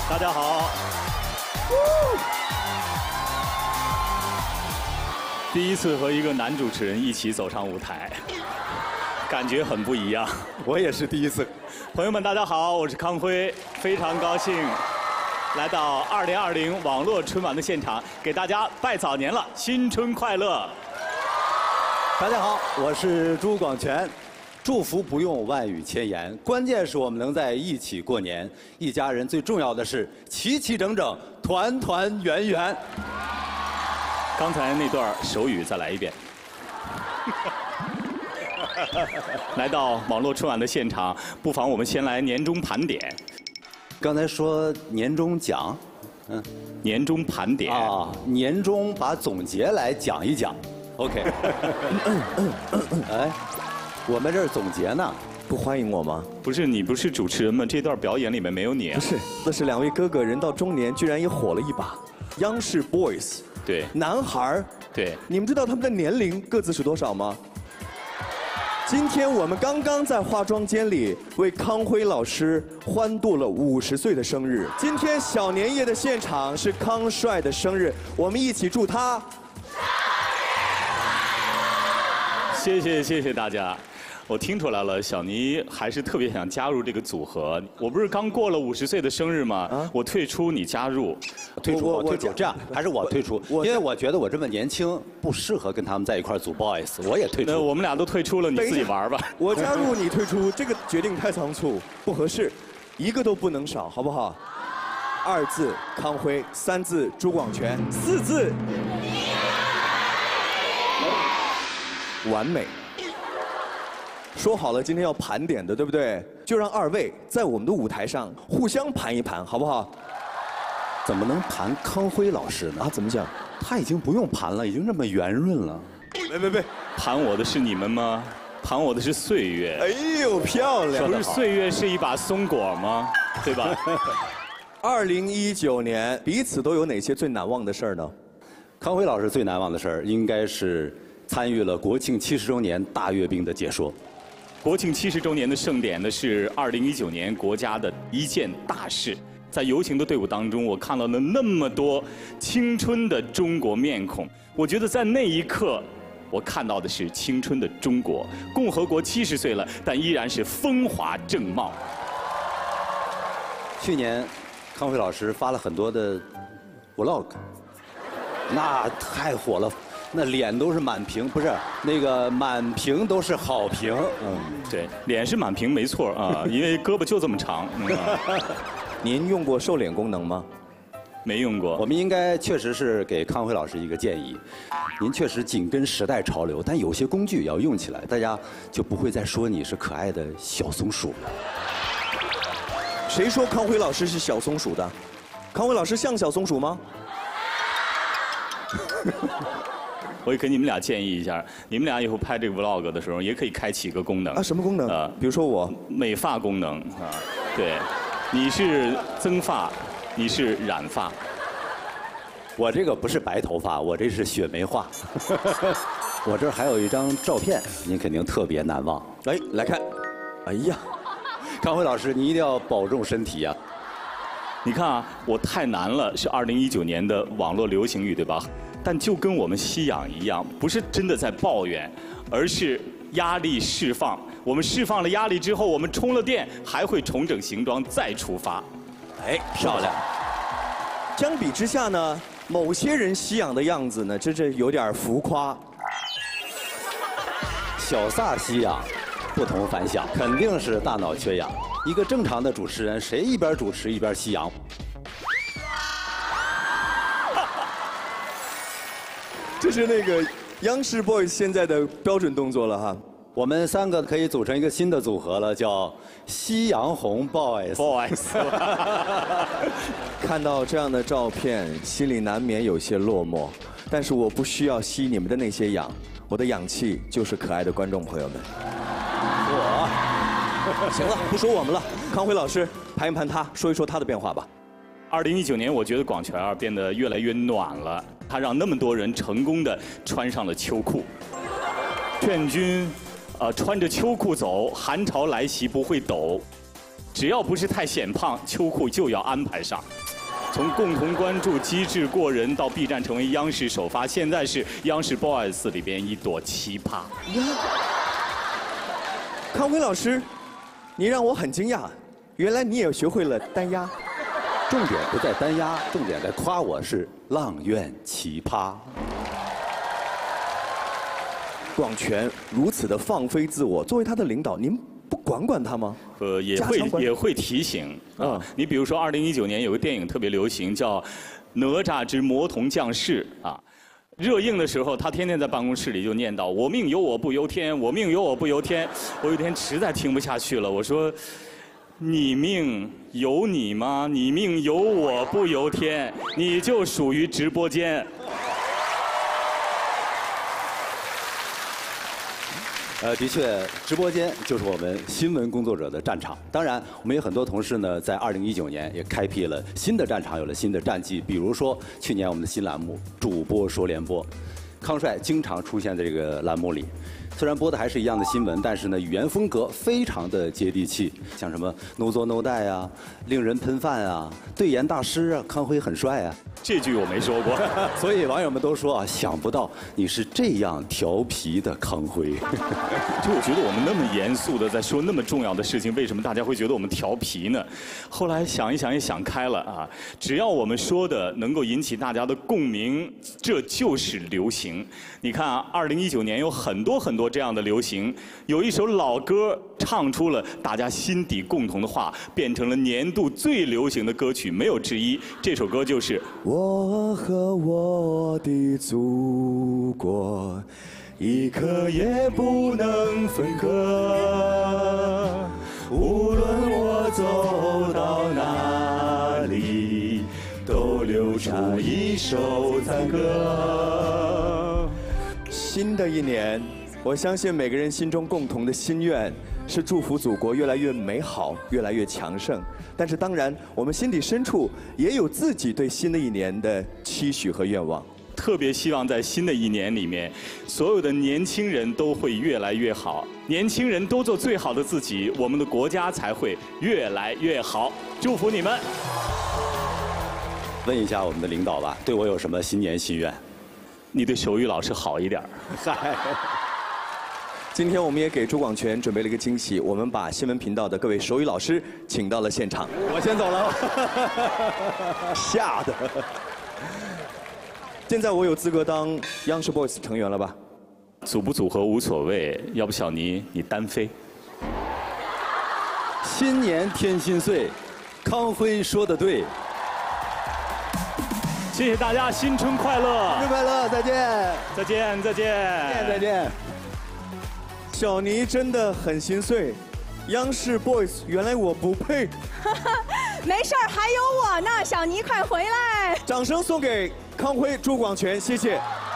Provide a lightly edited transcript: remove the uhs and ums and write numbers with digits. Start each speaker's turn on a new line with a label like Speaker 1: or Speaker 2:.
Speaker 1: 大家好。第一次和一个男主持人一起走上舞台，感觉很不一样。
Speaker 2: 我也是第一次。
Speaker 1: 朋友们，大家好，我是康辉，非常高兴来到2020网络春晚的现场，给大家拜早年了，新春快乐！
Speaker 2: 大家好，我是朱广权。祝福不用万语千言，关键是我们能在一起过年，一家人最重要的是齐齐整整，团团圆圆。
Speaker 1: 刚才那段手语再来一遍。来到网络春晚的现场，不妨我们先来年终盘点。
Speaker 2: 刚才说年终奖，
Speaker 1: 年终盘点
Speaker 2: 啊，年终把总结来讲一讲。OK。哎，我们这儿总结呢，
Speaker 3: 不欢迎我吗？
Speaker 1: 不是，你不是主持人吗？这段表演里面没有你啊。
Speaker 3: 不是，那是两位哥哥人到中年，居然也火了一把。央视 boys，
Speaker 1: 对，
Speaker 3: 男孩儿，
Speaker 1: 对，
Speaker 3: 你们知道他们的年龄各自是多少吗？今天我们刚刚在化妆间里为康辉老师欢度了50岁的生日。今天小年夜的现场是康帅的生日，我们一起祝他。
Speaker 1: 谢谢大家。我听出来了，小倪还是特别想加入这个组合。我不是刚过了50岁的生日吗？我退出，你加入。
Speaker 2: 退出，我退出。这样还是我退出，因为我觉得我这么年轻，不适合跟他们在一块组 boys， 我也退出。
Speaker 1: 那我们俩都退出了，你自己玩吧。
Speaker 3: 我加入，你退出，这个决定太仓促，不合适，一个都不能少，好不好？2字康辉，3字朱广权，4字完美。说好了今天要盘点的，对不对？就让2位在我们的舞台上互相盘一盘，好不好？
Speaker 2: 怎么能盘康辉老师呢？
Speaker 3: 啊，怎么讲？
Speaker 2: 他已经不用盘了，已经这么圆润了。
Speaker 3: 别，
Speaker 1: 盘我的是你们吗？盘我的是岁月。
Speaker 3: 哎呦，漂亮！
Speaker 1: 不是岁月是一把松果吗？对吧
Speaker 3: ？2019年彼此都有哪些最难忘的事儿呢？
Speaker 2: 康辉老师最难忘的事儿应该是参与了国庆70周年大阅兵的解说。
Speaker 1: 国庆70周年的盛典呢，是2019年国家的一件大事。在游行的队伍当中，我看到了那么多青春的中国面孔。我觉得在那一刻，我看到的是青春的中国。共和国70岁了，但依然是风华正茂。
Speaker 2: 去年，康辉老师发了很多的 vlog， 那太火了。那脸都是满屏，不是那个满屏都是好评。
Speaker 1: 对，脸是满屏没错啊，因为胳膊就这么长。
Speaker 3: 您用过瘦脸功能吗？
Speaker 1: 没用过。
Speaker 2: 我们应该确实是给康辉老师一个建议，您确实紧跟时代潮流，但有些工具要用起来，大家就不会再说你是可爱的小松鼠了。
Speaker 3: 谁说康辉老师是小松鼠的？康辉老师像小松鼠吗？
Speaker 1: 我也给你们俩建议一下，你们俩以后拍这个 vlog 的时候，也可以开启一个功能
Speaker 3: 啊，什么功能？比如说我
Speaker 1: 美发功能啊，对，你是增发，你是染发，
Speaker 2: 我这个不是白头发，我这是雪梅发。我这儿还有一张照片，您肯定特别难忘。
Speaker 3: 哎，来看，哎呀，
Speaker 2: 康辉老师，你一定要保重身体呀。
Speaker 1: 你看啊，我太难了是2019年的网络流行语，对吧？但就跟我们吸氧一样，不是真的在抱怨，而是压力释放。我们释放了压力之后，我们充了电，还会重整行装再出发。
Speaker 3: 哎，漂亮。相比之下呢，某些人吸氧的样子呢，这有点浮夸。
Speaker 2: 小撒吸氧，不同凡响，肯定是大脑缺氧。一个正常的主持人，谁一边主持一边吸氧？
Speaker 3: 这是那个央视 boys 现在的标准动作了哈。
Speaker 2: 我们3个可以组成一个新的组合了，叫夕阳红 boys。
Speaker 3: 看到这样的照片，心里难免有些落寞。但是我不需要吸你们的那些氧，我的氧气就是可爱的观众朋友们。行了，不说我们了。康辉老师，盘一盘他，说一说他的变化吧。
Speaker 1: 2019年，我觉得广泉变得越来越暖了，他让那么多人成功的穿上了秋裤。劝君，穿着秋裤走，寒潮来袭不会抖。 只要不是太显胖，秋裤就要安排上。从共同关注机智过人到 B 站成为央视首发，现在是央视 BOYS 里边一朵奇葩。
Speaker 3: 康辉老师，你让我很惊讶，原来你也学会了单压。
Speaker 2: 重点不在单压，重点在夸我是阆苑奇葩。
Speaker 3: 广权如此的放飞自我，作为他的领导，您不管管他吗？
Speaker 1: 也会提醒啊。你比如说，2019年有个电影特别流行，叫《哪吒之魔童降世》啊。热映的时候，他天天在办公室里就念叨“我命由我不由天，我命由我不由天”。我有一天实在听不下去了，我说：“你命由你吗？你命由我不由天，你就属于直播间。”
Speaker 2: 的确，直播间就是我们新闻工作者的战场。当然，我们有很多同事呢，在2019年也开辟了新的战场，有了新的战绩。比如说，去年我们的新栏目“主播说联播”，康帅经常出现在这个栏目里。虽然播的还是一样的新闻，但是呢，语言风格非常的接地气，像什么 “no 作 no die” 啊，令人喷饭啊，对颜大师啊，康辉很帅啊。
Speaker 1: 这句我没说过，
Speaker 2: 所以网友们都说啊，想不到你是这样调皮的康辉。
Speaker 1: 就我觉得我们那么严肃的在说那么重要的事情，为什么大家会觉得我们调皮呢？后来想一想也想开了啊，只要我们说的能够引起大家的共鸣，这就是流行。你看啊，2019年有很多这样的流行，有一首老歌唱出了大家心底共同的话，变成了年度最流行的歌曲，没有之一。这首歌就是
Speaker 3: 我和我的祖国，一刻也不能分割。无论我走到哪里，都流出一首赞歌。新的一年，我相信每个人心中共同的心愿是祝福祖国越来越美好，越来越强盛。但是当然，我们心底深处也有自己对新的一年的期许和愿望。
Speaker 1: 特别希望在新的一年里面，所有的年轻人都会越来越好，年轻人都做最好的自己，我们的国家才会越来越好。祝福你们！
Speaker 2: 问一下我们的领导吧，对我有什么新年心愿？
Speaker 1: 你对手语老师好一点。
Speaker 2: 嗨。
Speaker 3: 今天我们也给朱广权准备了一个惊喜，我们把新闻频道的各位手语老师请到了现场。
Speaker 2: 我先走了，
Speaker 3: 吓的。现在我有资格当央视 BOYS 成员了吧？
Speaker 1: 组不组合无所谓，要不小倪你单飞。
Speaker 2: 新年添新岁，康辉说的对。
Speaker 1: 谢谢大家，新春快乐！
Speaker 3: 新春快乐，再见！
Speaker 1: 再见！再见！
Speaker 3: 再见！小倪真的很心碎，央视 BOYS 原来我不配。
Speaker 4: 没事儿，还有我呢，小倪快回来！
Speaker 3: 掌声送给康辉、朱广权，谢谢。